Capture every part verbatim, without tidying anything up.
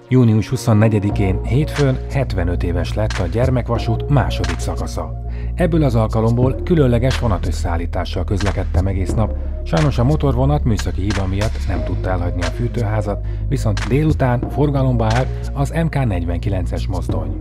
június huszonnegyedikén hétfőn hetvenöt éves lett a gyermekvasút második szakasza. Ebből az alkalomból különleges vonatösszeállítással közlekedtem egész nap, sajnos a motorvonat műszaki hiba miatt nem tudta elhagyni a fűtőházat, viszont délután forgalomba állt az em ká negyvenkilences mozdony.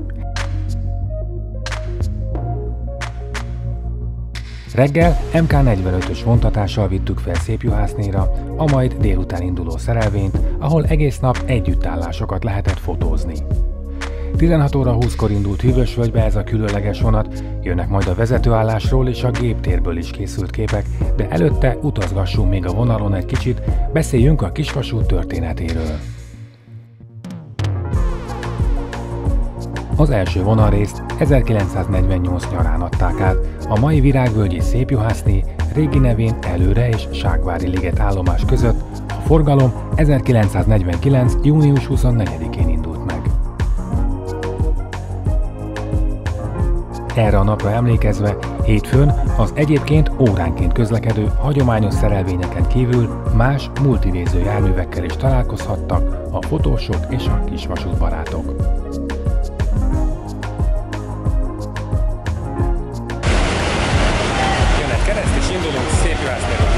Reggel em ká negyvenötös vontatással vittük fel Szépjuhásznéra a majd délután induló szerelvényt, ahol egész nap együttállásokat lehetett fotózni. tizenhat óra húszkor indult Hűvösvölgybe ez a különleges vonat, jönnek majd a vezetőállásról és a géptérből is készült képek, de előtte utazgassunk még a vonalon egy kicsit, beszéljünk a kisvasút történetéről. Az első vonalrészt ezerkilencszáznegyvennyolc nyarán adták át, a mai Virágvölgyi Szépjuhászné, régi nevén Előre és Ságvári liget állomás között, a forgalom ezerkilencszáznegyvenkilenc június huszonnegyedikén indult meg. Erre a napra emlékezve hétfőn az egyébként óránként közlekedő hagyományos szerelvényeken kívül más multinéző járművekkel is találkozhattak a fotósok és a kisvasútbarátok. Jön egy kereszt és indulunk Szépjuhásznéről.